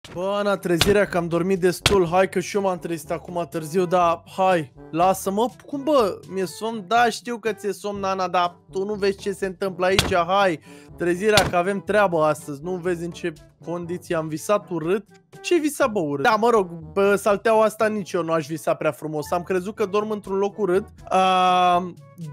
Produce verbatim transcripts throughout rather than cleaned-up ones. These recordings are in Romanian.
Bă, Ana, trezirea că am dormit destul. Hai că și eu m-am trezit acum târziu, dar hai, lasă-mă. Cum bă, mi-e somn? Da, știu că ți-e somn, Ana, dar tu nu vezi ce se întâmplă aici. Hai, trezirea că avem treabă astăzi. Nu vezi în ce condiții am visat urât. Ce visa, bă, urât? Da, mă rog, bă, salteaua asta nici eu nu aș visa prea frumos. Am crezut că dorm într-un loc urât. uh,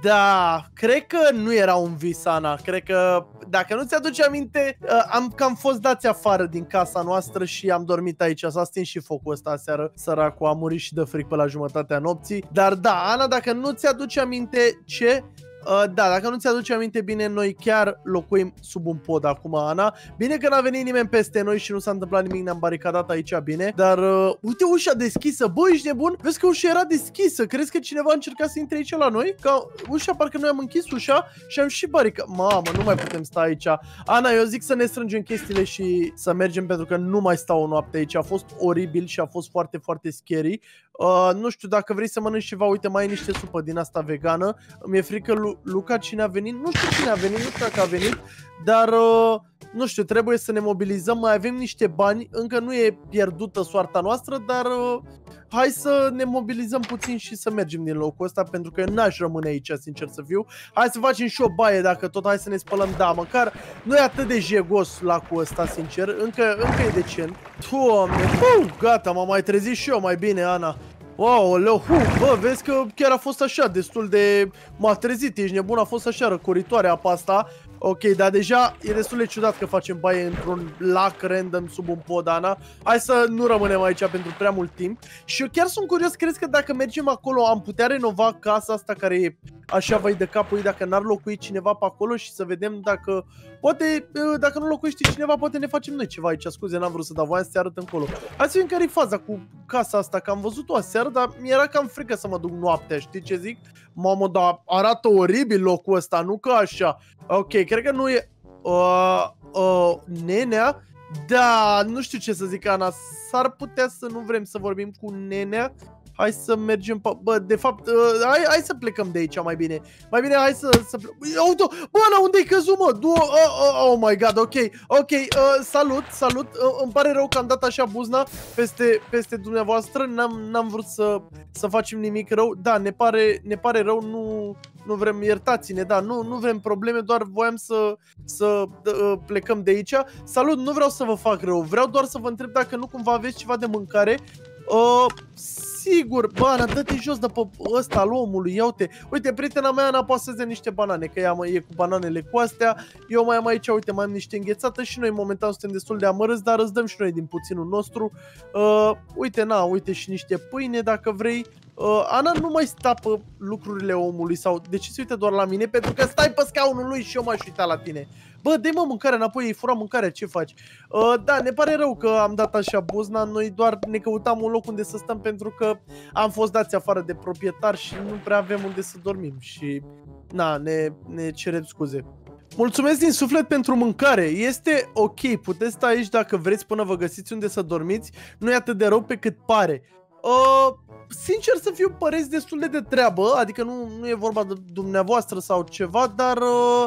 Da, cred că nu era un vis, Ana. Cred că, dacă nu ți-aduce aminte, uh, am cam fost dați afară din casa noastră și am dormit aici. S-a stins și focul ăsta aseară. Săracul a murit și de fric pe la jumătatea nopții. Dar da, Ana, dacă nu ți-aduce aminte ce... Uh, da, dacă nu ți-aduce aminte bine, noi chiar locuim sub un pod acum, Ana. Bine că n-a venit nimeni peste noi și nu s-a întâmplat nimic, ne-am baricadat aici bine. Dar, uh, uite ușa deschisă, bă, ești nebun? Vezi că ușa era deschisă, crezi că cineva a încercat să intre aici la noi? Că ușa, parcă noi am închis ușa și am și baricat. Mamă, nu mai putem sta aici. Ana, eu zic să ne strângem chestiile și să mergem, pentru că nu mai stau o noapte aici. A fost oribil și a fost foarte, foarte scary. Uh, nu știu, dacă vrei să mănânci ceva, uite, mai e niște supă din asta vegană. Mi-e frică, Lu Luca, cine a venit? Nu știu cine a venit, nu știu dacă a venit, dar uh, nu știu, trebuie să ne mobilizăm, mai avem niște bani, încă nu e pierdută soarta noastră, dar uh, hai să ne mobilizăm puțin și să mergem din locul ăsta, pentru că eu n-aș rămâne aici, sincer să fiu. Hai să facem și o baie, dacă tot, hai să ne spălăm, da, măcar nu e atât de jegos lacul ăsta, sincer, încă, încă e decent. Doamne, uh, gata, m-am mai trezit și eu mai bine, Ana. Wow, leu, uh, bă, vezi că chiar a fost așa, destul de... M-a trezit, ești nebun, a fost așa răcoritoare apa asta. Ok, dar deja e destul de ciudat că facem baie într-un lac random sub un pod, Ana. Hai să nu rămânem aici pentru prea mult timp. Și eu chiar sunt curios, crezi că dacă mergem acolo am putea renova casa asta care e așa vai de capul ei, dacă n-ar locui cineva pe acolo și să vedem dacă... Poate, dacă nu locuiește cineva, poate ne facem noi ceva aici. Scuze, n-am vrut să dau, voiam să te arăt încolo. Hai să vedem care e faza cu casa asta, că am văzut-o aseară, dar mi-era cam frică să mă duc noaptea, știi ce zic? Mamă, dar arată oribil locul ăsta, nu că așa. Ok, cred că nu e... Uh, uh, nenea? Da, nu știu ce să zic, Ana. S-ar putea să nu vrem să vorbim cu nenea. Hai să mergem pe... Bă, de fapt, uh, hai, hai să plecăm de aici mai bine. Mai bine hai să... să Auto! Bă, Ana, unde-i căzut, mă? Du oh, oh, oh my god, ok. Ok, uh, salut, salut. Uh, îmi pare rău că am dat așa buzna peste, peste dumneavoastră. N-am vrut să, să facem nimic rău. Da, ne pare, ne pare rău, nu... Nu vrem, iertați-ne, da, nu, nu vrem probleme, doar voiam să, să uh, plecăm de aici. Salut, nu vreau să vă fac rău, vreau doar să vă întreb dacă nu cumva aveți ceva de mâncare. Uh, sigur, bă, Ana, dă-te jos de pe ăsta al omului, ia uite. Uite, prietena mea, Ana, poate să-ți dea niște banane, că ea e cu bananele cu astea. Eu mai am aici, uite, mai am niște înghețată și noi momentan suntem destul de amărâți, dar îți dăm și noi din puținul nostru. Uh, uite, na, uite și niște pâine, dacă vrei. Uh, Ana nu mai sta pe lucrurile omului sau de ce se uită doar la mine? Pentru că stai pe scaunul lui și eu m-aș uita la tine. Bă, dă-i mă mâncare înapoi, ei fura mâncarea, ce faci? Uh, da, ne pare rău că am dat așa buzna, noi doar ne căutam un loc unde să stăm pentru că am fost dați afară de proprietar și nu prea avem unde să dormim și na, ne, ne cerem scuze. Mulțumesc din suflet pentru mâncare, este ok, puteți sta aici dacă vreți până vă găsiți unde să dormiți, nu e atât de rău pe cât pare. Uh, sincer să fiu, păreți destul de de treabă, adică nu, nu e vorba de dumneavoastră sau ceva, dar uh,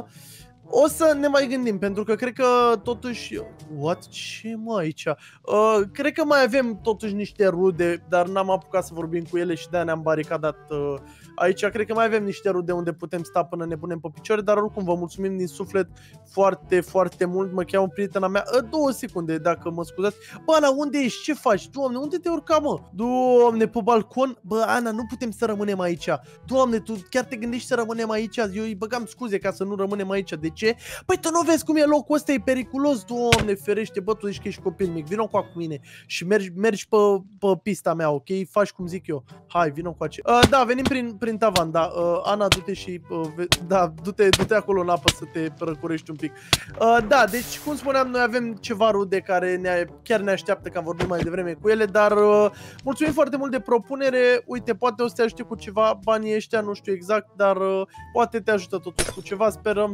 o să ne mai gândim, pentru că cred că totuși... What? Ce mă aici? Uh, cred că mai avem totuși niște rude, dar n-am apucat să vorbim cu ele și de-aia ne-am baricadat uh, aici. Cred că mai avem niște rude unde putem sta până ne punem pe picioare, dar oricum vă mulțumim din suflet foarte, foarte mult. Mă cheamă prietena mea. Uh, două secunde, dacă mă scuzați. Bă, Ana, unde ești? Ce faci? Doamne, unde te urca, mă? Doamne, pe balcon? Bă, Ana, nu putem să rămânem aici. Doamne, tu chiar te gândești să rămânem aici? Eu îi băgam scuze ca să nu rămânem aici. De ce? Păi tu nu vezi cum e locul ăsta, e periculos. Doamne ferește, bă, tu zici că ești copil mic. Vino cu mine și mergi, mergi pe, pe pista mea, ok? Faci cum zic eu. Hai, vino cu ace. Uh, da, venim prin, prin tavan, da. Uh, Ana, du-te și... Uh, da, du-te du-te acolo în apă să te răcurești un pic. Uh, da, deci, cum spuneam, noi avem ceva rude care ne, chiar ne așteaptă, că am vorbit mai devreme cu ele, dar uh, mulțumim foarte mult de propunere. Uite, poate o să te ajute cu ceva, banii ăștia, nu știu exact, dar uh, poate te ajută totuși cu ceva. Sperăm să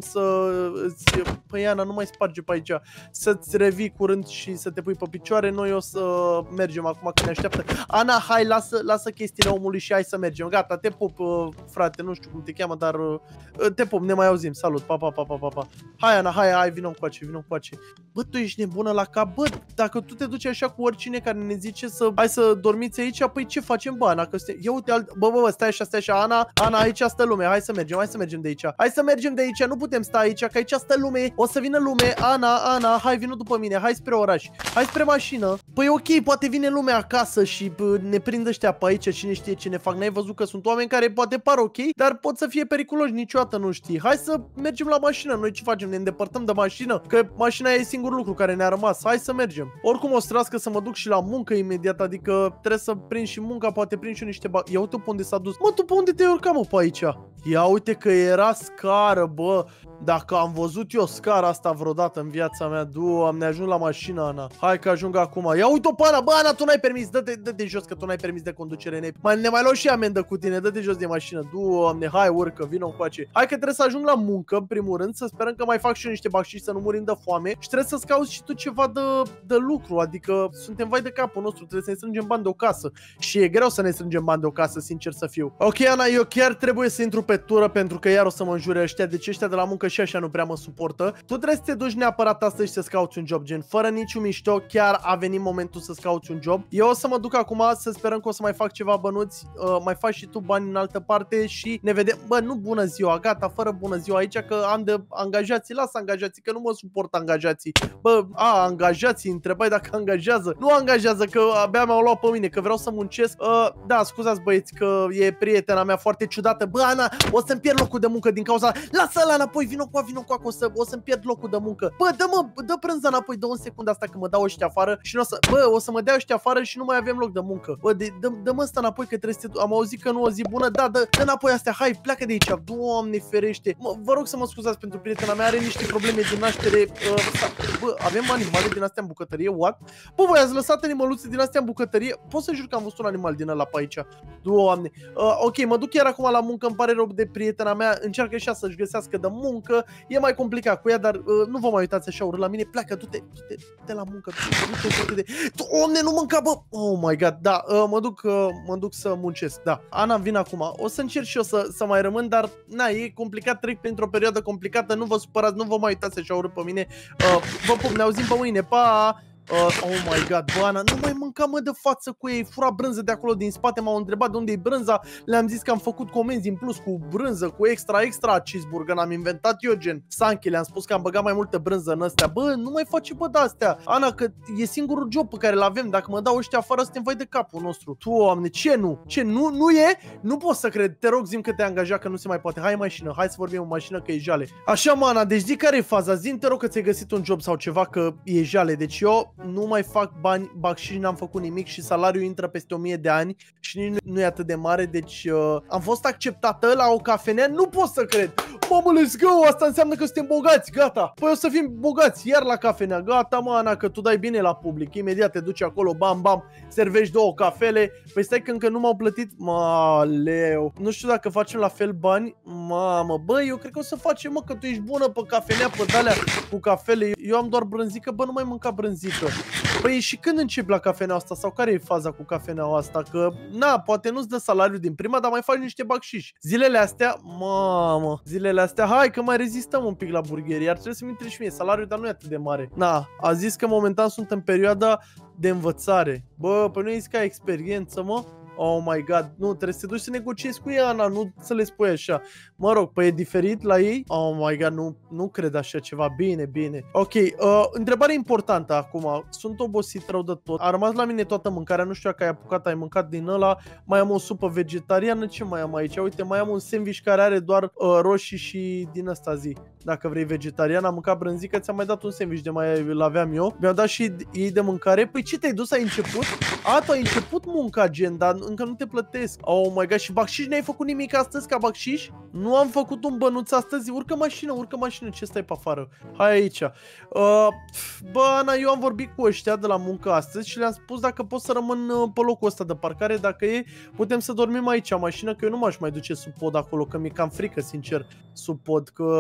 îți... Păi Ana, nu mai sparge pe aici. Să-ți revii curând și să te pui pe picioare. Noi o să mergem acum că ne așteaptă. Ana, hai, lasă, lasă chestiile omului și hai să mergem. Gata, te pup, frate, nu știu cum te cheamă, dar te pup, ne mai auzim. Salut, pa, pa, pa, pa, pa, pa. Hai, Ana, hai, hai, vină încoace, vină încoace. Bă, tu ești nebună la cap, bă, dacă tu te duci așa cu oricine care ne zice să hai să dormiți aici, păi ce facem, bă, Ana? Că ste... Ia uite, alt... bă, bă, bă, stai așa, stai așa, Ana, Ana, aici stă lume, hai să mergem, hai să mergem de aici. Hai să mergem de aici, nu putem sta aici, că aici stă lume, o să vină lume, Ana, Ana, hai, vină după mine, hai spre oraș, hai spre mașină. Păi ok, poate vine lumea acasă și bă, ne prind ăștia pe aici, cine știe ce ne fac, n-ai văzut că sunt oameni care poate par ok, dar pot să fie periculoși, niciodată nu știi. Hai să mergem la mașină, noi ce facem, ne îndepărtăm de mașină, că mașina e singurul lucru care ne-a rămas, hai să mergem. Oricum o să trească să mă duc și la muncă imediat, adică trebuie să prind și munca, poate prind și niște bani. Ia uite pe unde s-a dus. Mă, tu pe unde te-ai urcat, mă, pe aici? Ia uite că era scară, bă. Dacă am văzut eu scara asta vreodată în viața mea, Doamne, ajung la mașină, Ana. Hai că ajung acum. Ia uite-o pe Ana, bă, Ana, tu n-ai permis, dă-te dă -te jos că tu n-ai permis de conducere, ne mai, ne mai luau și amendă cu tine, dă-te jos de mașină, Doamne, hai, urcă, vină încoace. Hai că trebuie să ajung la muncă, în primul rând, să sperăm că mai fac și eu niște bacșiși să nu murim de foame și trebuie să-ți cauți și tu ceva de, de lucru, adică suntem vai de capul nostru, trebuie să ne strângem bani de o casă și e greu să ne strângem bani de o casă, sincer să fiu. Ok, Ana, eu chiar trebuie să intru pe tură pentru că iar o să mă înjure ăștia, deci ăștia de la muncă și așa nu prea mă suportă. Tu trebuie să te duci neapărat astăzi și să-ți cauți un job, gen, fără niciun mișto, chiar a venit momentul să-ți cauți un job. Eu o să mă duc acum, să sperăm că o să mai fac ceva bănuți, uh, mai faci și tu bani în altă parte și ne vedem. Bă, nu bună ziua, gata, fără bună ziua aici, că am de angajații, lasă angajații, că nu mă suport angajații. Bă, a, angajații, întrebai dacă angajează. Nu angajează, că abia m-au luat pe mine, că vreau să muncesc. Uh, da, scuzați băieți, că e prietena mea foarte ciudată. Bă, Ana, o să-mi pierd locul de muncă din cauza... Lasă-l înapoi, vino cu vino cu o să o să-mi pierd locul de muncă. Bă, dă-mă, dă prânza înapoi, dă un secund asta că mă dau ăștia afară și nu o să, bă, o să mă dea ăștia afară și nu mai avem loc de muncă. Bă, dă-mă asta înapoi că trebuie să te... Am auzit că nu o zi bună, da, dă, dă înapoi astea, hai, pleacă de aici. Doamne ferește. Mă, vă rog să mă scuzați pentru prietena mea, are niște probleme din naștere. Uh, bă, avem animale din astea în bucătărie, what? Bă, voi ați lăsat animăluțe din astea în bucătărie? Pot să jur că am văzut un animal din ăla pe aici. Doamne. Uh, ok, mă duc chiar acum la muncă, îmi pare rău de prietena mea, încearcă și ea să-și găsească de muncă. E mai complicat cu ea, dar uh, nu vă mai uitați așa urât la mine. Pleacă, du-te, du-te, du-te la muncă, du-te, du-te, du-te. Doamne, nu mânca, bă! Oh my god, da, uh, mă duc, uh, mă duc să muncesc, da. Ana, vin acum. O să încerc și eu să, să mai rămân, dar na, e complicat, trec printr-o perioadă complicată, nu vă supărați, nu vă mai uitați așa urât pe mine. Uh, vă pup, ne auzim pe mâine, pa! Uh, oh my god, bă, Ana, nu mai mânca, mă, de față cu ei, fura brânză de acolo din spate, m-au întrebat de unde e brânza, le-am zis că am făcut comenzi în plus cu brânză, cu extra, extra cheeseburger, n-am inventat eu, gen Sanchi, le-am spus că am băgat mai multă brânză în astea, bă, nu mai face, bă, de-astea, Ana, că e singurul job pe care l-avem, dacă mă dau ăștia afară, suntem vai de capul nostru. Doamne, ce nu? Ce nu? Nu e? Nu pot să cred, te rog, zi-mi că te-ai angajat, că nu se mai poate, hai în mașină, hai să vorbim în mașină, că e jale. Așa, mă, Ana, deci zi care e faza, zi-mi, te rog, că ți-ai găsit un job sau ceva, că e jale, deci eu nu mai fac bani, bacșiși, n-am făcut nimic și salariul intră peste o mie de ani și nici nu e atât de mare, deci uh, am fost acceptată la o cafenea, nu pot să cred. Mamă, let's go, asta înseamnă că suntem bogați, gata. Păi o să fim bogați, iar la cafenea, gata, mă, Ana, că tu dai bine la public, imediat te duci acolo, bam, bam, servești două cafele. Păi stai că încă nu m-au plătit, mă, leu. Nu știu dacă facem la fel bani, mamă, bă, eu cred că o să facem, mă, că tu ești bună pe cafenea, pe de-alea cu cafele. Eu am doar brânzică, bă, nu mai mânca brânzică. Păi și când începi la cafenea asta sau care e faza cu cafeneaua asta? Că, na, poate nu-ți dă salariul din prima, dar mai faci niște bacșiși. Zilele astea, mamă, zilele astea, hai că mai rezistăm un pic la burgheri, ar trebui să-mi intre și mie salariul, dar nu e atât de mare. Na, a zis că momentan sunt în perioada de învățare. Bă, păi nu e zis că ai experiență, mă? Oh my god, nu, trebuie să te duci să negociezi cu ea, Ana, nu să le spui așa. Mă rog, păi e diferit la ei? Oh my god, nu, nu cred așa ceva, bine, bine. Ok, uh, întrebare importantă acum, sunt obosit rău de tot, a rămas la mine toată mâncarea, nu știu dacă ai apucat, ai mâncat din ăla, mai am o supă vegetariană, ce mai am aici? Uite, mai am un sandwich care are doar uh, roșii și din ăsta zi. Dacă vrei vegetarian, am mâncat brânzică, ți-am mai dat un sandwich de mai îl aveam eu. Mi-au dat și ei de mâncare. Păi ce te-ai dus, ai început? A, tu ai început munca, gen, dar încă nu te plătesc. Oh my god, și bacșiș n-ai făcut nimic astăzi ca bacșiș? Nu am făcut un bănuț astăzi? Urcă mașină, urcă mașină, ce stai pe afară? Hai aici. Uh, bă, Ana, eu am vorbit cu ăștia de la muncă astăzi și le-am spus dacă pot să rămân pe locul ăsta de parcare, dacă e, putem să dormim aici în mașină, că eu nu m-aș mai duce sub pod acolo, că mi-e cam frică, sincer, sub pod, că ai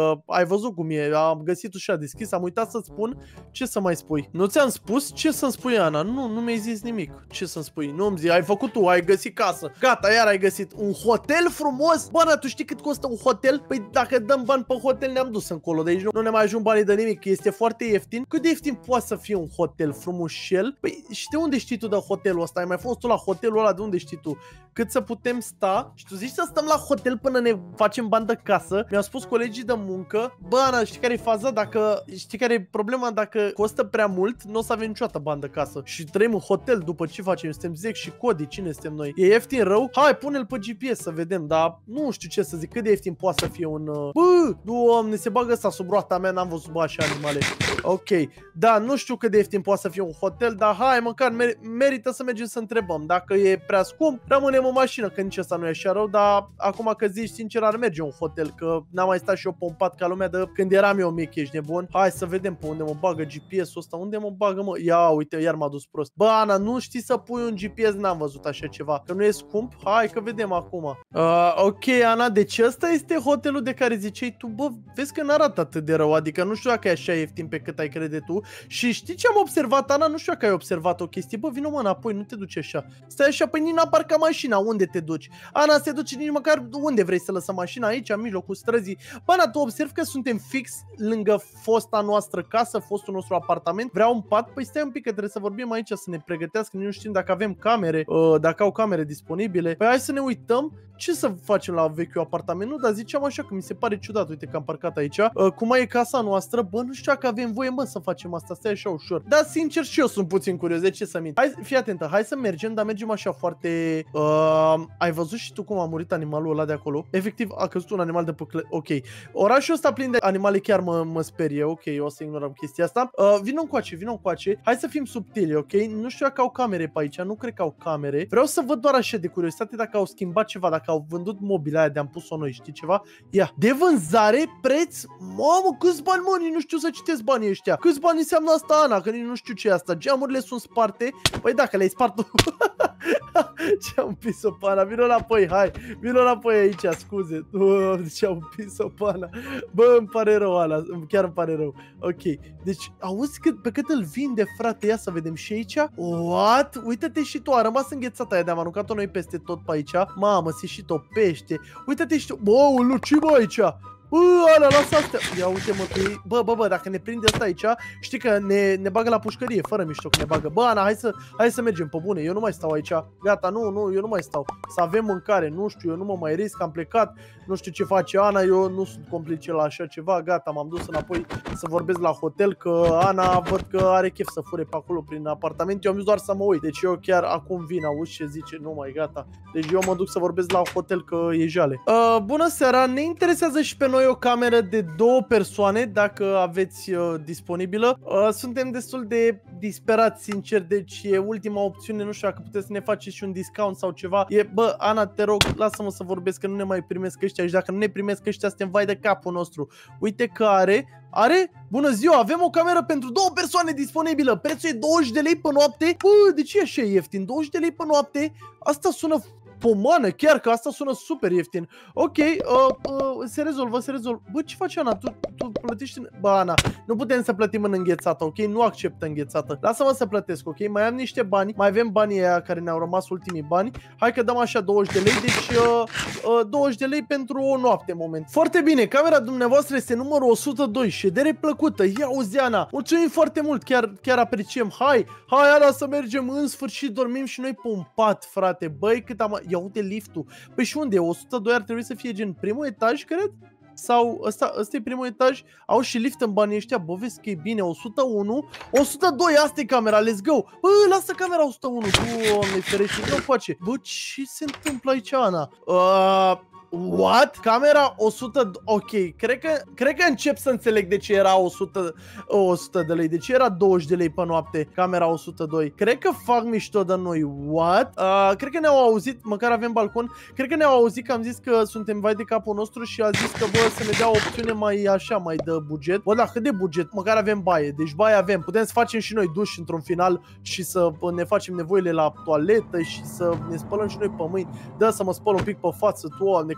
văzut cum e, am găsit ușa deschis, am uitat să-ți spun ce să mai spui. Nu ți-am spus ce să-mi spui, Ana, nu, nu mi-ai zis nimic. Ce să-mi spui, nu-mi zi, ai făcut tu, ai găsit casă, gata, iar ai găsit un hotel frumos. Bă, Ana, tu știi cât costă un hotel? Păi dacă dăm bani pe hotel ne-am dus încolo, deci nu, nu ne mai ajung banii de nimic, este foarte ieftin. Cât de ieftin poate să fie un hotel frumușel? Păi și de unde știi tu de hotelul ăsta? Ai mai fost tu la hotelul ăla, de unde știi tu? Cât să putem sta? Și tu zici să stăm la hotel până ne facem bani de casă? Mi-au spus colegii de muncă, bă, Ana, știi care e faza? Dacă, știi care e problema? Dacă costă prea mult, nu o să avem niciodată bani de casă. Și trăim în hotel după ce facem? Suntem Zec și Cody, cine suntem noi? E ieftin rău? Hai, pune-l pe G P S să vedem, dar nu știu ce să zic, cât de ieftin poate să fie un... Bă, Doamne, se bagă ăsta sub roata mea, n-am văzut bă așa animale. Ok, da, nu știu cât de ieftin poate să fie un hotel, dar hai, măcar mer merită să mergem să întrebăm. Dacă e prea scump, rămânem în mașină, că nici ăsta nu e așa rău, dar acum că zici, sincer, ar merge un hotel, că n-am mai stat și eu pompat ca lumea de când eram eu mic, ești nebun. Hai să vedem pe unde mă bagă G P S-ul ăsta, unde mă bagă, mă? Ia, uite, iar m-a dus prost. Bă, Ana, nu știi să pui un G P S? N-am văzut așa ceva, că nu e scump? Hai că vedem acum. Uh, ok, Ana, deci ăsta este hotelul de care ziceai tu, bă, vezi că n-arată atât de rău, adică nu știu dacă e așa ieftin pe cât ai crede tu. Și știi ce am observat, Ana? Nu știu dacă ai observat o chestie, bă, vină mă înapoi, nu te duci așa. Stai așa, păi nici n-a parcat mașina, unde te duci? Ana, se duce nici măcar unde vrei să lăsăm mașina, aici, în mijlocul străzii. Bă, Ana, tu observi că suntem fix lângă fosta noastră casă, fostul nostru apartament. Vreau un pat? Păi stai un pic că trebuie să vorbim aici, să ne pregătească, nu știm dacă avem camere, uh, dacă au camere disponibile. Păi hai să ne uităm ce să facem la vechiul apartament, nu? Dar ziceam așa că mi se pare ciudat, uite că am parcat aici. Uh, cum e casa noastră? Bă, nu știu dacă avem voie, mă, să facem asta, stai așa ușor. Dar sincer și eu sunt puțin curios, de ce să mint? Hai, fii atentă, hai să mergem, dar mergem așa foarte... Uh, ai văzut și tu cum a murit animalul ăla de acolo? Efectiv, a căzut un animal de pe clă... Ok. Orașul ăsta plin de animale chiar mă, mă sperie, ok, o să ignorăm chestia asta. Uh, vino încoace, vino încoace. Hai să fim subtili, ok? Nu știu dacă au camere pe aici, nu cred că au camere. Vreau să văd doar așa de curiozitate dacă au schimbat ceva, dacă au vândut mobila aia de-am pus-o noi, știi ceva? Ia, de vânzare, preț, mamă, câți bani, mă, nu știu să citesc banii ăștia. Câți bani înseamnă asta, Ana, că nici nu știu ce e asta. Geamurile sunt sparte. Păi dacă le-ai spart tu. Ce-am pis-o pana, vino înapoi, hai, vino înapoi aici, scuze. Ce-am pis-o pana. Bă, îmi pare rău, Ana, chiar îmi pare rău. Ok, deci, auzi cât, pe cât îl vinde, frate, ia să vedem și aici. What? Uite-te și tu, a rămas înghețată aia, de-am aruncat-o noi peste tot pe aici. Mamă, se și topește. Uite-te și tu, bă, Luci, bă, aici. Bă, Ana, lasă astea. Ia uite mă, că bă, bă, bă, dacă ne prinde asta aici, știi că ne, ne bagă la pușcărie, fără mișto că ne bagă. Bă, Ana, hai să, hai să mergem, pe bune, eu nu mai stau aici. Gata, nu, nu, eu nu mai stau. Să avem mâncare, nu știu, eu nu mă mai risc, am plecat. Nu știu ce face Ana, eu nu sunt complice la așa ceva. Gata, m-am dus înapoi să vorbesc la hotel, că Ana văd că are chef să fure pe acolo prin apartament. Eu am zis doar să mă uit. Deci eu chiar acum vin, auzi ce zice, nu mai gata. Deci eu mă duc să vorbesc la hotel că e jale. Uh, bună seara, ne interesează și pe noi o cameră de două persoane, dacă aveți uh, disponibilă. Uh, suntem destul de disperați, sincer, deci e ultima opțiune, nu știu dacă puteți să ne faceți și un discount sau ceva. E, bă, Ana, te rog, lasă-mă să vorbesc, că nu ne mai primesc ăștia și dacă nu ne primesc ăștia, suntem vai de capul nostru. Uite că are, are, bună ziua, avem o cameră pentru două persoane disponibilă, prețul e douăzeci de lei pe noapte. Bă, de ce e așa ieftin? douăzeci de lei pe noapte? Asta sună pomană, chiar că asta sună super ieftin. Ok, uh, uh, se rezolvă, se rezolvă. Bă, ce faci, Ana? Tu, tu plătești în... Bă, Ana, nu putem să plătim în înghețată, ok? Nu accept înghețată. Lasă-mă să plătesc, ok? Mai am niște bani, mai avem banii aia care ne-au rămas, ultimii bani. Hai că dăm așa douăzeci de lei, deci uh, uh, douăzeci de lei pentru o noapte, moment. Foarte bine, camera dumneavoastră este numărul o sută doi, ședere plăcută. Ia uzi, Ana, mulțumim foarte mult, chiar, chiar apreciem. Hai, hai, Ana, să mergem, în sfârșit dormim și noi pe un pat, frate. Băi, cât am... Ia uite liftul. Păi și unde? o sută doi ar trebui să fie gen primul etaj, cred? Sau ăsta, ăsta e primul etaj? Au și lift în banii ăștia. Bă, vezi că e bine. o sută unu, o sută doi, asta e camera, let's go. Bă, lasă camera o sută unu. Doamne ferește, nu face. Bă, ce se întâmplă aici, Ana? Uh... What? Camera o sută... Ok, cred că, cred că încep să înțeleg de ce era o sută, o sută de lei. De ce era douăzeci de lei pe noapte camera o sută doi. Cred că fac mișto de noi. What? Uh, cred că ne-au auzit, măcar avem balcon. Cred că ne-au auzit că am zis că suntem vai de capul nostru și a zis că, bă, să ne dea o opțiune mai așa, mai de buget. Bă, da, cât de buget? Măcar avem baie. Deci baie avem. Putem să facem și noi duș într-un final și să ne facem nevoile la toaletă și să ne spălăm și noi pe mâini. Dă să mă spăl un pic pe față, Doamne,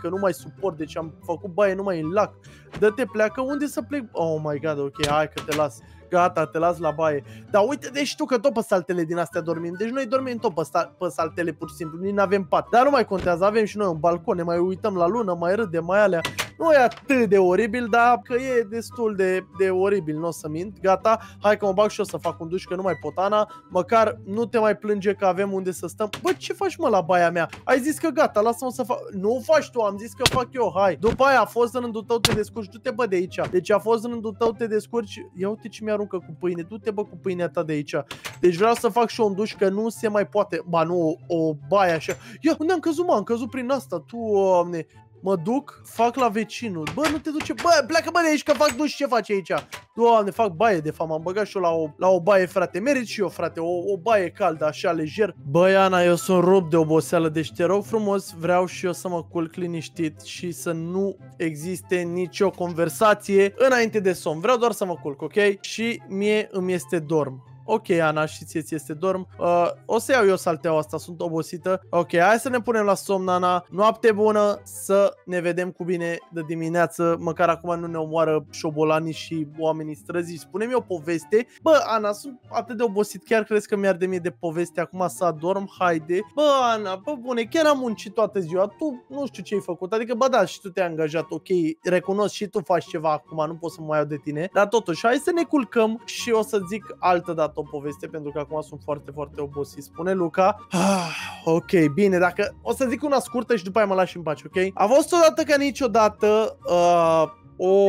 că nu mai suport, deci am făcut baie numai în lac. Dă-te, pleacă, unde să plec? Oh my god, ok, hai că te las. Gata, te las la baie. Dar uite, deci tu că tot pe saltele din astea dormim. Deci noi dormim tot pe, pe saltele pur și simplu, nici n-avem pat. Dar nu mai contează, avem și noi un balcon, ne mai uităm la lună, mai râdem, mai alea. Nu e atât de oribil, dar că e destul de, de oribil, nu o să mint. Gata, hai că mă bag și eu să fac un duș, că nu mai pot, Ana. Măcar nu te mai plânge că avem unde să stăm. Bă, ce faci, mă, la baia mea? Ai zis că gata, lasă-mă să fac. Nu o faci tu, am zis că fac eu, hai. După aia a fost în rândul tău, te descurci, du-te, bă, de aici. Deci a fost în rândul tău, te descurci. Ia uite ce mi-aruncă cu pâine, du-te, bă, cu pâinea ta de aici. Deci vreau să fac și un duș, că nu se mai poate. Ba nu, o, o baie așa. Ia, unde am căzut, mă? Am căzut prin asta, tu, Doamne. Mă duc, fac la vecinul. Bă, nu te duce. Bă, pleacă, bă, de aici, că fac duș. Ce faci aici? Doamne, fac baie, de fapt. M-am băgat și eu la o, la o baie, frate. Merit și eu, frate. O, o baie caldă, așa, lejer. Băi, Ana, eu sunt rupt de oboseală. Deci te rog frumos, vreau și eu să mă culc liniștit și să nu existe nicio conversație înainte de somn. Vreau doar să mă culc, ok? Și mie îmi este dorm. Ok, Ana, și ție ți este dorm. Uh, o să iau eu salteaua asta, sunt obosită. Ok, hai să ne punem la somn, Ana. Noapte bună, să ne vedem cu bine de dimineață. Măcar acum nu ne omoară șobolanii și oamenii străzi. Spune-mi o poveste. Bă, Ana, sunt atât de obosit. Chiar crezi că mi-ar de mie de poveste acum să adorm? Haide. Bă, Ana, bă, bune, chiar am muncit toată ziua. Tu nu știu ce ai făcut. Adică, bă, da, și tu te-ai angajat. Ok, recunosc și tu faci ceva acum. Nu pot să mă mai iau de tine. Dar totuși, hai să ne culcăm și o să zic altă dată o poveste, pentru că acum sunt foarte, foarte obosit. Spune Luca. Ah, ok, bine, dacă o să zic una scurtă și după aia mă lași în pace, ok? A fost odată ca niciodată uh, o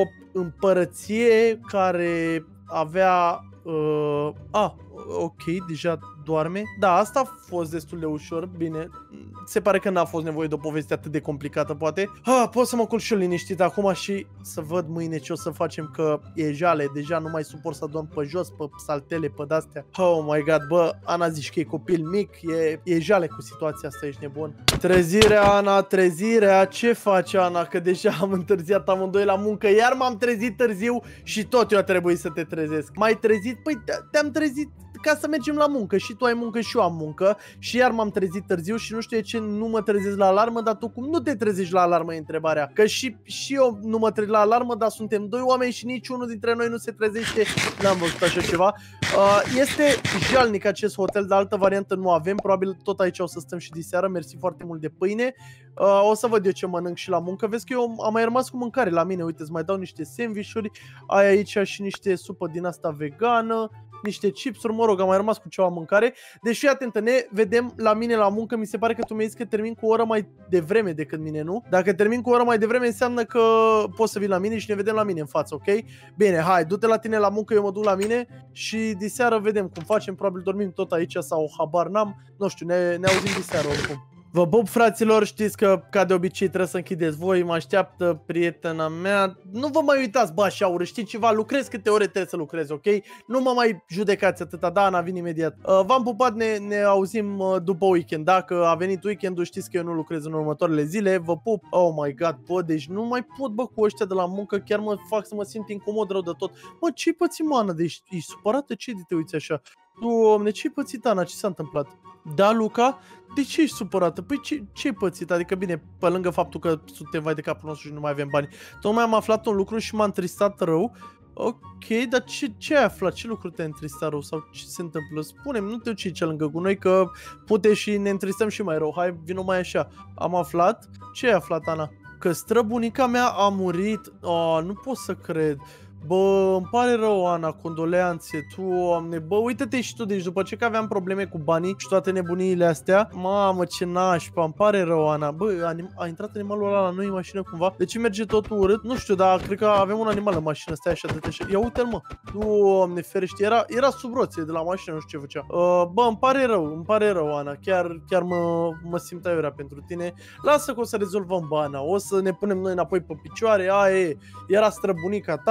împărăție care avea... Uh, ah, ok, deja doarme. Da, asta a fost destul de ușor, bine. Se pare că n-a fost nevoie de o poveste atât de complicată, poate. Ah, pot să mă culc și eu liniștit acum și să văd mâine ce o să facem, că e jale. Deja nu mai suport să dorm pe jos, pe saltele, pe de-astea. Oh my god, bă, Ana zici că e copil mic, e, e jale cu situația asta, ești nebun. Trezirea, Ana, trezirea, ce faci, Ana? Că deja am întârziat amândoi la muncă, iar m-am trezit târziu și tot eu a trebuit să te trezesc. M-ai trezit? Păi te-am trezit ca să mergem la muncă și tu ai muncă și eu am muncă și iar m-am trezit târziu și nu știu de ce nu mă trezesc la alarmă, dar tu cum nu te trezești la alarmă e întrebarea. Că și, și eu nu mă trezesc la alarmă, dar suntem doi oameni și niciunul dintre noi nu se trezește. N-am văzut așa ceva. Uh, este jalnic acest hotel, de altă variantă nu avem, probabil tot aici o să stăm și diseară, mersi foarte mult de pâine. Uh, o să văd eu ce mănânc și la muncă. Vezi că eu am mai rămas cu mâncare la mine, uite, îți mai dau niște sandvișuri, ai aici și niște supă din asta vegană, niște chipsuri, mă rog, am mai rămas cu ceva mâncare. Deci fii atentă, ne vedem la mine la muncă. Mi se pare că tu mi-ai zis că termin cu o oră mai devreme decât mine, nu? Dacă termin cu o oră mai devreme înseamnă că poți să vii la mine și ne vedem la mine în față, ok? Bine, hai, du-te la tine la muncă, eu mă duc la mine și diseară vedem cum facem, probabil dormim tot aici sau habar n-am, nu știu, ne, ne auzim diseară oricum. Vă pup, fraților, știți că, ca de obicei, trebuie să închideți voi, mă așteaptă prietena mea. Nu vă mai uitați, bă, așa, ură, știi ceva, lucrez câte ore trebuie să lucrez, ok? Nu mă mai judecați atâta, da, Ana, vin imediat. Uh, V-am pupat, ne, ne auzim uh, după weekend. Dacă a venit weekendul, știți că eu nu lucrez în următoarele zile, vă pup. Oh my god, bă, deci nu mai pot, bă, cu ăștia de la muncă, chiar mă fac să mă simt incomod rău de tot. Mă, ce-i pățit, mă, Ana, deci e supărată, ce de te uiți așa? Doamne, ce-i pățit, Ana, ce s-a întâmplat? Da, Luca? De ce ești supărată? Păi ce, ce-i pățit? Adică bine, pe lângă faptul că suntem vai de capul nostru și nu mai avem bani. Tocmai am aflat un lucru și m-a întristat rău. Ok, dar ce, ce ai aflat? Ce lucru te-a întristat rău? Sau ce se întâmplă? Spune-mi, nu te uci ce lângă cu noi, că putem și ne întristăm și mai rău. Hai, vino mai așa. Am aflat? Ce ai aflat, Ana? Că străbunica mea a murit. Oh, nu pot să cred. Bă, îmi pare rău, Ana, condoleanțe, Doamne, bă, uite-te și tu, deci după ce că aveam probleme cu banii și toate nebuniile astea, mamă, ce nașpa, îmi pare rău, Ana, bă, a intrat animalul ăla la noi în mașină cumva, de ce merge totul urât? Nu știu, dar cred că avem un animal în mașină, stai așa, de așa, ia uite-l, mă, Doamne, ferește, era, era sub roțile de la mașină, nu știu ce făcea, uh, bă, îmi pare rău, îmi pare rău, Ana, chiar, chiar mă, mă simt aiurea pentru tine, lasă că o să rezolvăm bana, o să ne punem noi înapoi pe picioare, aia e, era străbunica ta, acum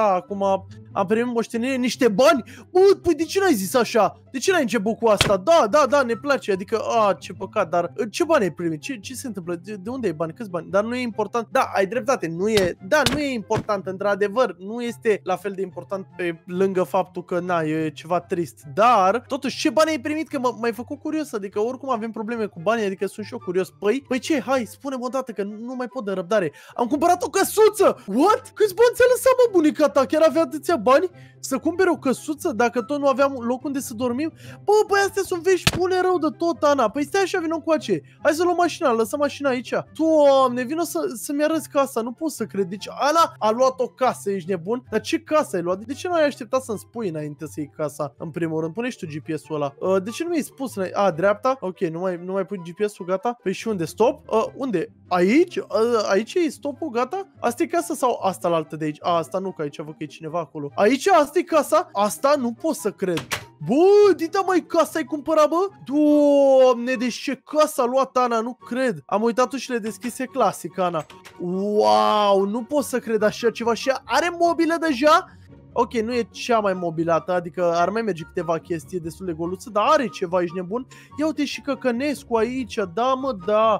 acum am primit moștenire, niște bani. Bă, păi de ce n-ai zis așa? De ce n-ai început cu asta? Da, da, da, ne place, adică, a, ce păcat, dar ce bani ai primit? Ce, ce se întâmplă? De, de unde ai bani? Câți bani? Dar nu e important. Da, ai dreptate, nu e, da, nu e important, într-adevăr, nu este la fel de important pe lângă faptul că, na, e ceva trist. Dar, totuși, ce bani ai primit? Că m-ai făcut curios, adică oricum avem probleme cu banii, adică sunt și eu curios. Păi, păi ce, hai, spune-mă o dată că nu mai pot de răbdare. Am cumpărat o căsuță! What? Câți bani ți-a lăsat, mă, bunica ta? Chiar avea atâția bani să cumpere o căsuță dacă tot nu aveam loc unde să dormim? Bă, păi astea sunt vești bune rău de tot, Ana. Păi stai așa, vină încoace. Hai să luăm mașina, lăsăm mașina aici. Doamne, vină să, să-mi arăți casa, nu pot să cred. Deci Ana a luat o casă, ești nebun? Dar ce casă ai luat? De ce nu ai așteptat să-mi spui înainte să iei casa, în primul rând? Pune și tu G P S-ul ăla. Uh, de ce nu mi-ai spus? A, dreapta? Ok, nu mai, nu mai pui G P S-ul, gata? Păi și unde? Stop? Uh, unde? Aici? Uh, aici e stopul, gata? Asta e casa sau asta la altă de aici? A, asta nu, că aici văd că e cineva acolo. Aici? Asta e casa? Asta nu pot să cred. Bă, dita mai casa ai cumpărat, bă? Doamne, deci ce casă a luat Ana, nu cred. Am uitat ușile deschise, clasic, Ana. Wow, nu pot să cred așa ceva. Și are mobilă deja? Ok, nu e cea mai mobilată, adică ar mai merge câteva chestii destul de goluță, dar are ceva, ești nebun? Ia uite și Căcănescu aici, da mă, da.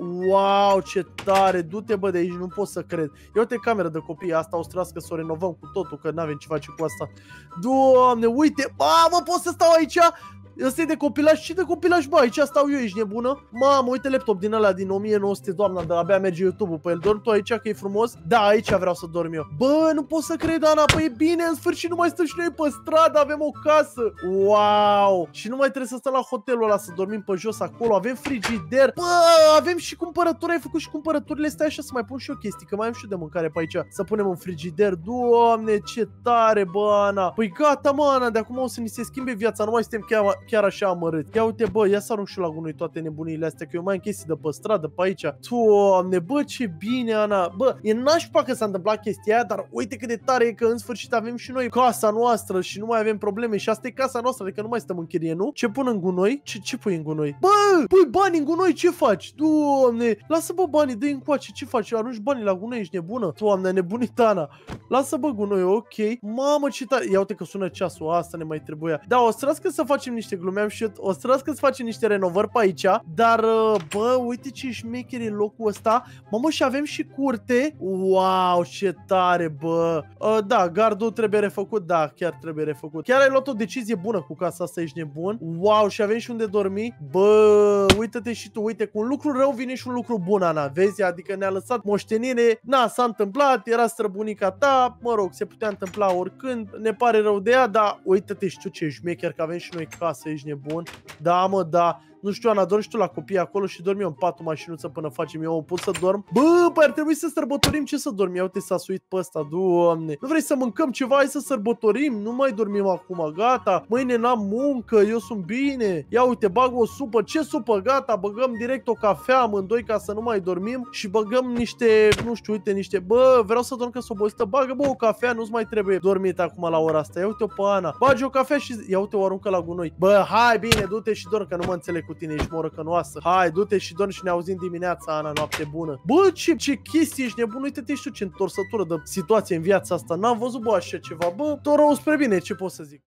Wow, ce tare, du-te bă de aici, nu pot să cred. Ia uite cameră de copii, asta o să trebuiască să o renovăm cu totul, că n-avem ce face cu asta. Doamne, uite, mamă, pot să stau aici? Ăsta e de copilaj, și de copilaj, bă, aici stau eu, ești nebună? Mamă, uite laptop din ăla din o mie nouă sute, doamna, de abia merge YouTube-ul pe el. Dormi tu aici, că e frumos? Da, aici vreau să dorm eu. Bă, nu pot să cred, Ana, păi e bine, în sfârșit nu mai stăm și noi pe stradă, avem o casă. Wow! Și nu mai trebuie să stăm la hotelul ăla să dormim pe jos acolo, avem frigider. Bă, avem și cumpărături, ai făcut și cumpărăturile, stai așa să mai pun și o chestie, că mai am și eu de mâncare pe aici, să punem în frigider. Doamne, ce tare, bă, Ana. Păi gata, mă, Ana, de acum o să ni se schimbe viața, nu mai suntem chiar, chiar așa amărât. Ia uite, bă, ia să arunc și la gunoi toate nebunile astea, că eu mai am chestii de pe stradă, pe aici. Doamne, bă, ce bine, Ana. Bă, e nașpa că s-a întâmplat chestia aia, dar uite cât de tare e că în sfârșit avem și noi casa noastră și nu mai avem probleme. Și asta e casa noastră, adică nu mai stăm în chirie, nu? Ce pun în gunoi? Ce, ce pui în gunoi? Bă, pui bani în gunoi, ce faci? Doamne, lasă, bă, banii, dă-i încoace, ce faci? Arunci banii la gunoi, ești nebună? Doamne, nebunit, Ana. Lasă, bă, gunoi, ok. Mamă, ce tare. Ia uite că sună ceasul, asta ne mai trebuia. Da, o să să facem niște glumeam și o să că să facem niște renovări pe aici, dar bă, uite ce șmecher e locul ăsta. Mamă, și avem și curte. Wow, ce tare, bă. Uh, da, gardul trebuie refăcut, da, chiar trebuie refăcut. Chiar ai luat o decizie bună cu casa asta, ești nebun. Wow, și avem și unde dormi. Bă, uită-te și tu, uite, cu un lucru rău vine și un lucru bun, Ana, vezi? Adică ne-a lăsat moștenire, na, s-a întâmplat, era străbunica ta, mă rog, se putea întâmpla oricând, ne pare rău de ea, dar uită-te și tu ce șmecher, că avem și noi casă, ești nebun. Da, mă, da. Nu știu, Ana, dormi și tu la copii acolo și dormi eu în patul mașinuță până facem eu o pot să dorm. Bă, păi ar trebui să sărbătorim, ce să dormi? Ia uite, s-a suit pe ăsta, Doamne. Nu vrei să mâncăm ceva? Hai să sărbătorim. Nu mai dormim acum, gata. Mâine n-am muncă, eu sunt bine. Ia uite, bag o supă. Ce supă? Gata, băgăm direct o cafea amândoi ca să nu mai dormim și băgăm niște, nu știu, uite, niște, bă, vreau să dorm că s-o obosită. Bagă, bă, o cafea, nu-ți mai trebuie dormit acum la ora asta. Ia uite-o pe Ana. Bagi o cafea și ia uite, o aruncă la gunoi. Bă, hai, bine, du-te și dorm, că nu mă înțeleg cu tine, ești morăcănoasă. Hai, du-te și dormi și ne auzim dimineața, Ana, noapte bună. Bă, ce, ce chestie, ești nebun, uite-te și tu ce întorsătură de situație în viața asta. N-am văzut, bă, așa ceva. Bă, tot rău spre bine, ce pot să zic.